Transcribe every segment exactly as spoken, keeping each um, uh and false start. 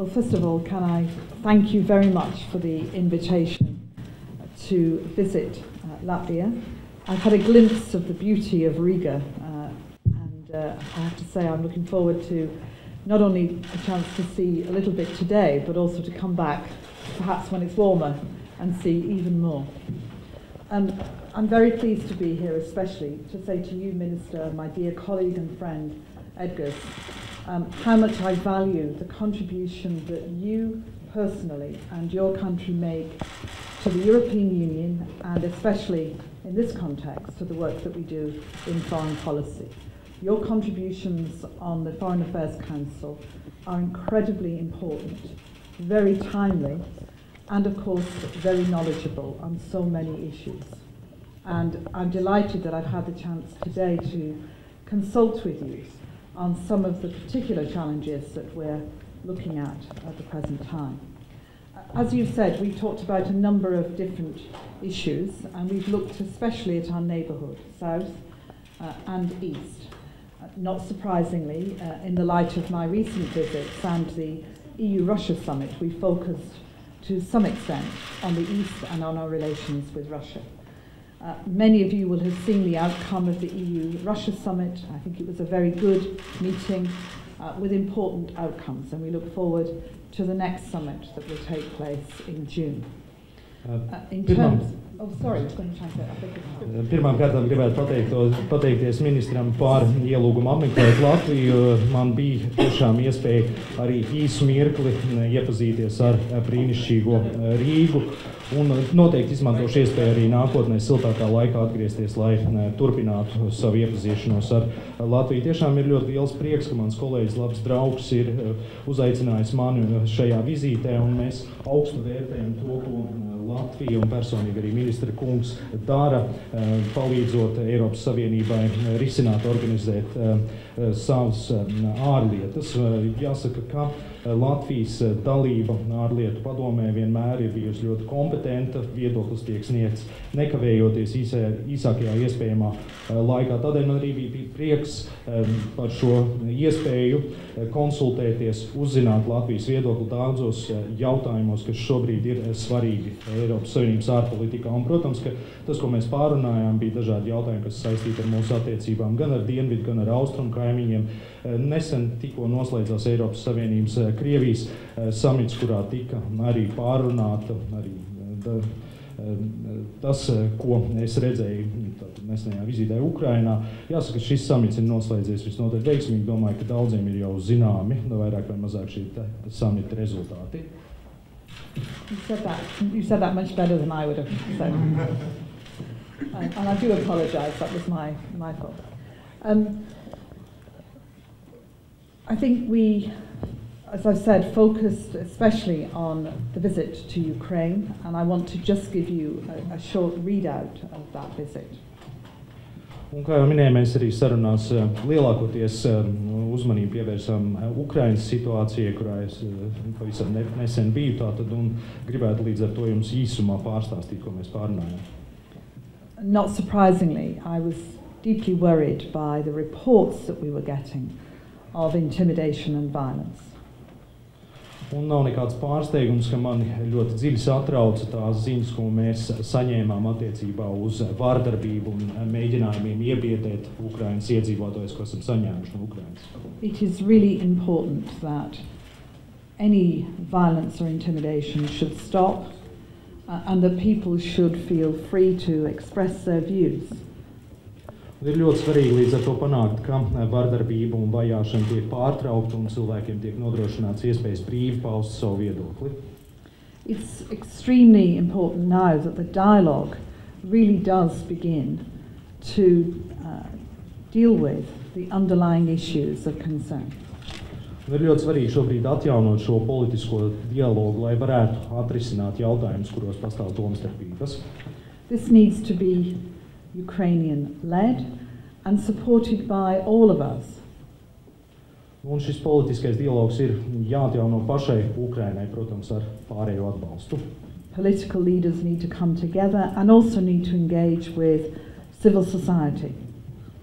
Well, first of all, can I thank you very much for the invitation to visit uh, Latvia. I've had a glimpse of the beauty of Riga, uh, and uh, I have to say I'm looking forward to not only a chance to see a little bit today, but also to come back perhaps when it's warmer and see even more. And I'm very pleased to be here, especially to say to you, Minister, my dear colleague and friend, Edgars, um, how much I value the contribution that you personally and your country make to the European Union, and especially in this context to the work that we do in foreign policy. Your contributions on the Foreign Affairs Council are incredibly important, very timely, and of course very knowledgeable on so many issues. And I'm delighted that I've had the chance today to consult with you on some of the particular challenges that we're looking at at the present time. As you've said, we've talked about a number of different issues, and we've looked especially at our neighbourhood, south uh, and east. Uh, not surprisingly, uh, in the light of my recent visits and the E U-Russia summit, we focused to some extent on the east and on our relations with Russia. Uh, many of you will have seen the outcome of the E U-Russia summit. I think it was a very good meeting uh, with important outcomes, and we look forward to the next summit that will take place in June. Uh, in terms, oh, sorry, I was going to translate. I beg your pardon. Pirmām kārtām gribētu pateikt, pateikties ministram par ielūgumu apmeklēt Latviju. Man bija tiešām iespēja arī īsu mirkli iepazīties ar brīnišķīgo Rīgu. Un noteikti izmantošu iespēju arī nākotnē siltākā laikā atgriezties, lai turpinātu savu iepazīšanos ar Latviju. Tiešām ir ļoti liels prieks, ka mans kolēģis, labs draugs, ir uzaicinājis mani šajā vizītē, un mēs augstu vērtējam to, ko Latvija un personīgi arī ministra kungs dara, palīdzot Eiropas Savienībai risināt, organizēt savas ārlietas. Jāsaka, ka Latvijas dalība ārlietu padomē vienmēr ir bijusi ļoti kompetenta, viedoklis tiek sniegts nekavējoties īsā, īsākajā iespējamā laikā. Tādēļ man arī bija prieks par šo iespēju konsultēties, uzzināt Latvijas viedokli daudzos jautājumos, kas šobrīd ir svarīgi Eiropas Savienības ārpolitikā. Un, protams, ka tas, ko mēs pārunājām, bija dažādi jautājumi, kas saistīti ar mūsu attiecībām gan ar dienvidu, gan ar austrumu kaimiņiem. Nesen tikko noslēdzās Eiropas Savienības Krievijas samits, kurā tika arī pārunāta arī da, tas, ko es redzēju nesenajā vizītē Ukrainā. Jāsaka, ka šis samits ir noslēdzies visnotaļ veiksmīgi. Domāju, ka daudziem ir jau zināmi, vairāk vai mazāk šī samita rezultāti. You said that. You said that much better than I would have said. and, and I do apologise. That was my my fault. Um, I think we, as I've said, focused especially on the visit to Ukraine, and I want to just give you a, a short readout of that visit. Un, kā jau minēju, mēs arī sarunās lielākoties uzmanību pievērsām Ukrainas situācijai, kurā es pavisam nesen biju, tātad, un gribētu līdz ar to jums īsumā pārstāstīt, ko mēs pārunājām. Not surprisingly, I was deeply worried by the reports that we were getting of intimidation and violence. Un nav nekāds pārsteigums, ka mani ļoti dziļi satrauca tās ziņas, ko mēs saņēmām attiecībā uz vardarbību un mēģinājumiem iebiedēt Ukrainas iedzīvotājus, ko esam saņēmuši no Ukrainas. It is really important that any violence or intimidation should stop uh, and that people should feel free to express their views. Ir ļoti svarīgi līdz ar to panākt, ka vardarbība un vajāšana tiek pārtraukta un cilvēkiem tiek nodrošināts iespējas brīvi paust savu viedokli. It's extremely important now that the dialogue really does begin to uh, deal with the underlying issues of concern. Ir ļoti svarīgi šobrīd atjaunot šo politisko dialogu, lai varētu atrisināt jautājumus, kuros pastāv domstarpības. This needs to be Ukrainian-led and supported by all of us. Un šis politiskais dialogs ir jāatjauno pašai Ukrainai, protams, ar pārējo atbalstu. Political leaders need to come together and also need to engage with civil society.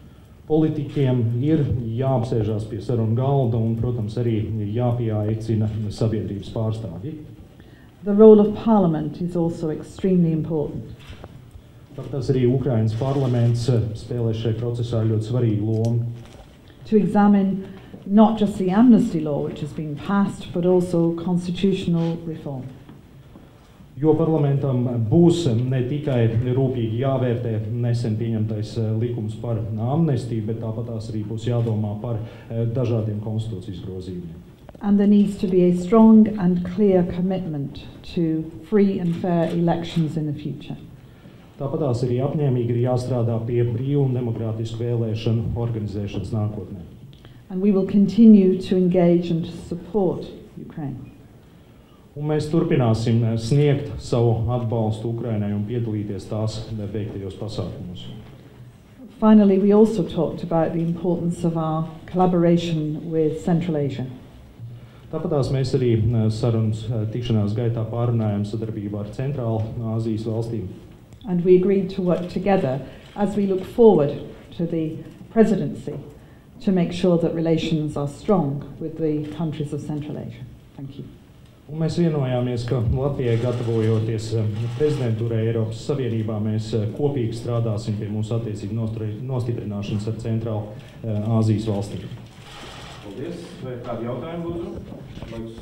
Politiķiem ir jāapsēžās pie sarunu galda un, protams, arī jāpieaicina sabiedrības pārstāvji. The role of Parliament is also extremely important. Tāpēc arī Ukrainas parlaments spēlē šajā procesā ļoti svarīgu lomu. To examine not just the amnesty law which has been passed, but also constitutional reform. Jo parlamentam būs ne tikai rūpīgi jāvērtē nesen pieņemtais likums par amnestiju, bet tāpat tās arī būs jādomā par dažādiem konstitūcijas grozījumiem. And there needs to be a strong and clear commitment to free and fair elections in the future. Tāpat tās arī apņēmīgi ir jāstrādā pie brīvu un demokrātisku vēlēšanu organizēšanas nākotnē. And we will continue to engage and to support Ukraine. Un mēs turpināsim sniegt savu atbalstu Ukrainai un piedalīties tās veiktajos pasākumos. Finally, we also talked about the importance of our collaboration with Central Asia. Tāpat tās mēs arī sarunas tikšanās gaitā pārunājam sadarbībā ar Centrālu Āzijas valstīm. And we agreed to work together as we look forward to the presidency to make sure that relations are strong with the countries of Central Asia. Thank you. Un mēs vienojāmies, ka Latvijai gatavojoties prezidentūrai Eiropas Savienībā, mēs kopīgi strādāsim pie mūsu attiecību nostiprināšanas ar Centrālu Āzijas valstīm. Paldies. Vai kādi jautājumi būtu?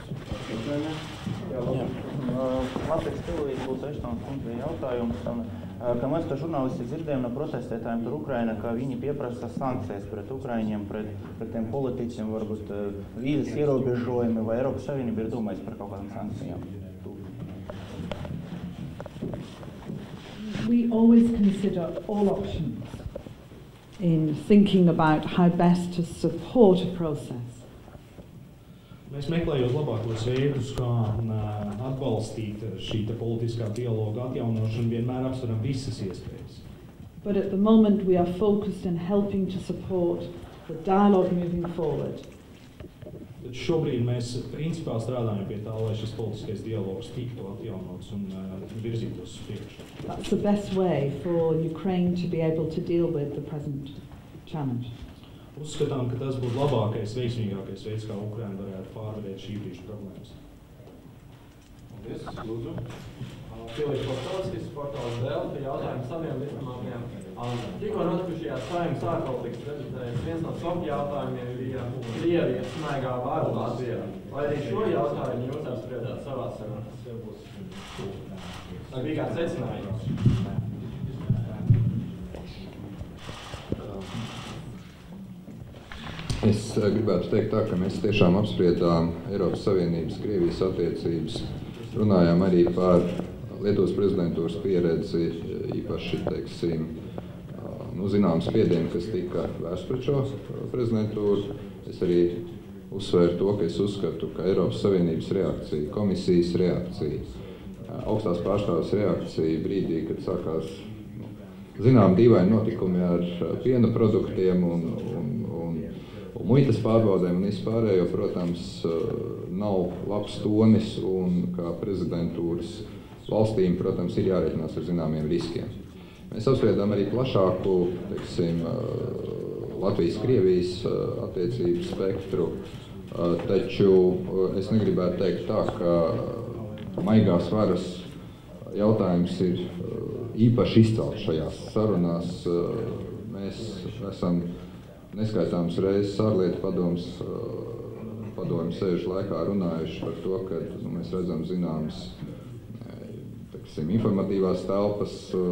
Latvijas televīzija būs Eštons kundze jautājums. Ka mēs, kā žurnālisti, dzirdējam no protestētājiem tur Ukraina, ka viņi pieprasa sankcijas pret Ukraiņiem, pret, pret tiem politiķiem, varbūt vīzes ierobežojumi, vai Eiropas Savienība ir domājis par kaut kādām sankcijām? We always consider all options in thinking about how best to support a process. Mēs meklējot labākos veidus, kā atbalstīt šī politiskā dialoga atjaunošanu, vienmēr apsveram visas iespējas. But at the moment we are focused on helping to support the dialogue moving forward. Tad šobrīd mēs principā strādājam pie tā, lai šis politiskais dialogs tiktu atjaunots un uh, virzītos uz priekšu. That's the best way for Ukraine to be able to deal with the present challenge. Uzskatām, ka tas būtu labākais, veiksmīgākais veids, kā Ukraina varētu pārvarēt šī brīža problēmas. Paldies, lūdzu. Filips Portolskis, portāls Dēl, pie jautājumu saviem vispamākajiem. Tikko notikušajās saimnes ārpolitikas prezidentējas viens no top jautājumiem bija Krievijas smaigā vara Latvijā. Vai arī šo jautājumu jūs apspriedāt savā sarunās? Vai bija kāds secinājums? Es gribētu teikt tā, ka mēs tiešām apspriedām Eiropas Savienības Krievijas attiecības, runājām arī par Lietuvas prezidentūras pieredzi, īpaši, teiksim, nu, zinām spiedienu, kas tika vērsts pret šo prezidentūru. Es arī uzsvēru to, ka es uzskatu, ka Eiropas Savienības reakcija, komisijas reakcija, augstās pārstāves reakcija brīdī, kad sākās, nu, zinām, dīvaini notikumi ar piena produktiem un, un, un, un muitas pārbaudēm un vispārējo, protams, nav labs tonis un kā prezidentūras valstīm, protams, ir jārēķinās ar zināmiem riskiem. Mēs apspriedām arī plašāku, teiksim, Latvijas-Krievijas attiecību spektru, taču es negribētu teikt tā, ka maigās varas jautājums ir īpaši izcelts šajās sarunās. Mēs esam neskaitāmas reizes ārlietu padomes, padomu sēžu laikā runājuši par to, ka nu, mēs redzam zināmas informatīvās telpas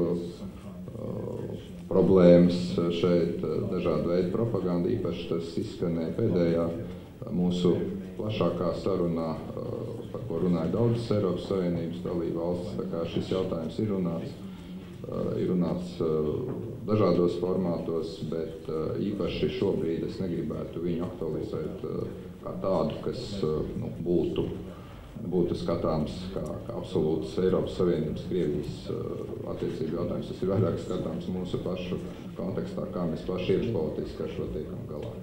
problēmas šeit, dažādu veidu propaganda, īpaši tas izskanēja pēdējā mūsu plašākā sarunā, par ko runāja daudzas Eiropas Savienības dalību valstis, tā kā šis jautājums ir runāts, ir runāts dažādos formātos, bet īpaši šobrīd es negribētu viņu aktualizēt kā tādu, kas nu, būtu būtu skatāms kā, kā absolūts Eiropas Savienības Krievijas uh, attiecību jautājums. Tas ir vairāk skatāms mūsu pašu kontekstā, kā mēs paši iekšpolitiski ar šo tiekam galā.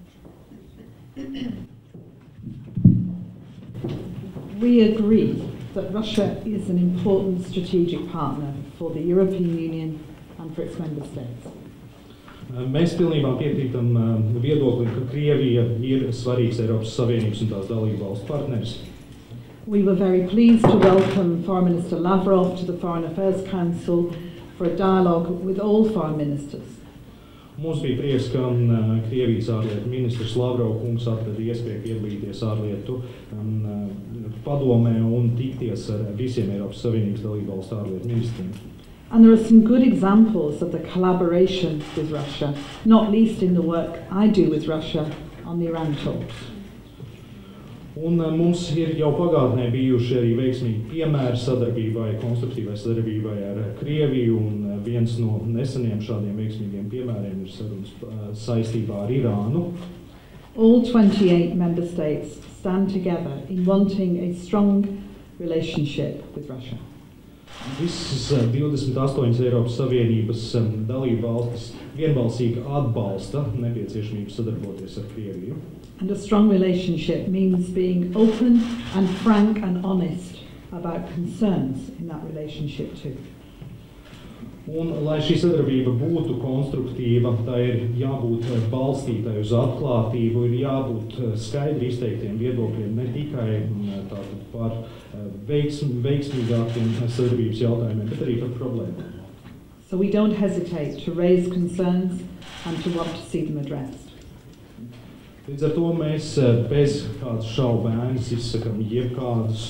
We agree that Russia is an important strategic partner for the European Union and for its member states. Mēs pilnībā piekrītam viedoklim, ka Krievija ir svarīgs Eiropas Savienības un tās dalību valstu partneris. We were very pleased to welcome Foreign Minister Lavrov to the Foreign Affairs Council for a dialogue with all foreign ministers. Mums bija prieks, ka uh, Krievijas ārlietu ministrs Lavrov kungs atrada iespēju piedalīties ārlietu um, uh, padomē un tikties ar visiem Eiropas Savienības dalībvalstu ārlietu ministriem. And there are some good examples of the collaboration with Russia, not least in the work I do with Russia on the Iran talks. Un uh, mums ir jau pagātnē bijuši arī veiksmīgi piemēri sadarbībai, konstruktīvai sadarbībai ar Krieviju, un uh, viens no neseniem šādiem veiksmīgiem piemēriem ir sarunas uh, saistībā ar Irānu. All twenty-eight member states stand together in wanting a strong relationship with Russia. Visas uh, divdesmit astoņas Eiropas Savienības um, dalību valstis vienbalsīgi atbalsta nepieciešamību sadarboties ar Krieviju. And a strong relationship means being open and frank and honest about concerns in that relationship too. Un, lai šī sadarbība būtu konstruktīva, tā ir jābūt balstītai uz atklātību, ir jābūt skaidri izteiktiem viedokļiem, ne tikai tātad par veiksm, veiksmīgākiem sadarbības jautājumiem, bet arī par problēmām. So we don't hesitate to raise concerns and to want to see them addressed. Līdz ar to mēs bez kādas šaubēnas izsakam jebkādas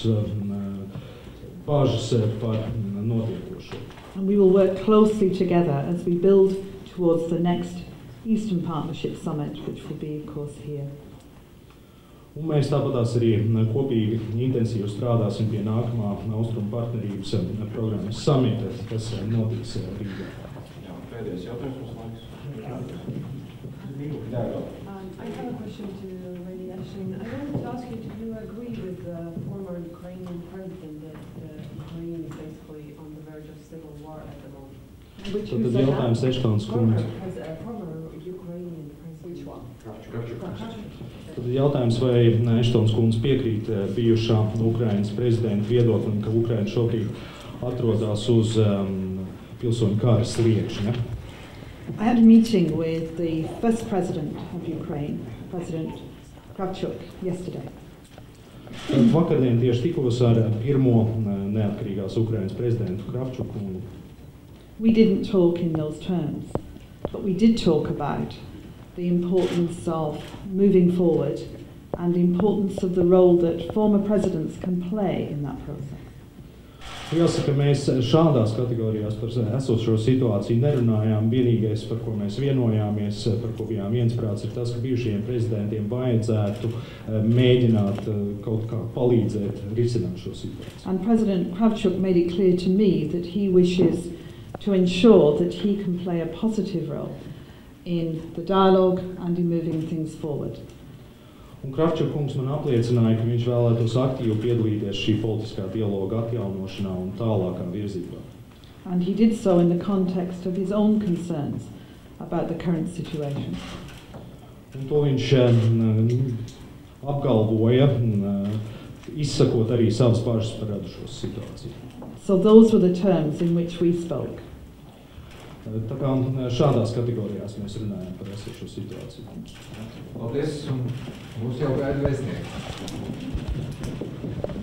bažas par notiekošo. And we will work closely together as we build towards the next Eastern Partnership Summit, which will be, of course, here. Un mēs tāpatās arī kopīgi intensīvi strādāsim pie nākamā Austrumu partnerības programmas samita, kas notiks Rīgā. Jā, pēdējais jautājums mums laiks. I have a question to Lady Ashton. I wanted to ask you, do you agree with the former Ukrainian president that uh, Ukraine is basically on the verge of civil war at the moment? Which Tad jautājums Eštons kundze. Former, former Ukrainian president. Which one? Tad jautājums, vai Eštons kundze piekrīt bijušā Ukrainas prezidenta viedoklim, ka Ukraina šobrīd atrodas uz um, pilsoņu kara sliekšņa? I had a meeting with the first president of Ukraine, President Kravchuk, yesterday. Vakardien tieši tikos ar pirmo neatkarīgās Ukrainas prezidentu Kravčuku. We didn't talk in those terms, but we did talk about the importance of moving forward and the importance of the role that former presidents can play in that process. Jāsaka, mēs šādās kategorijās par esošo situāciju nerunājām. Vienīgais, par ko mēs vienojāmies, par ko bijām viensprāts, ir tas, ka bijušajiem prezidentiem vajadzētu mēģināt kaut kā palīdzēt risināt šo situāciju. And President Kravchuk made it clear to me that he wishes to ensure that he can play a positive role in the dialogue and in moving things forward. Un Kravčuk kungs man apliecināja, ka viņš vēlētos aktīvi piedalīties šī politiskā dialoga atjaunošanā un tālākā virzībā. And he did so in the context of his own concerns about the current situation. Un to viņš um, apgalvoja, um, izsakot arī savas bažas par radušos situāciju. So those were the terms in which we spoke. Tā kā šādās kategorijās mēs runājam par esošo situāciju. Paldies, un mūs jau gaida vēstnieki.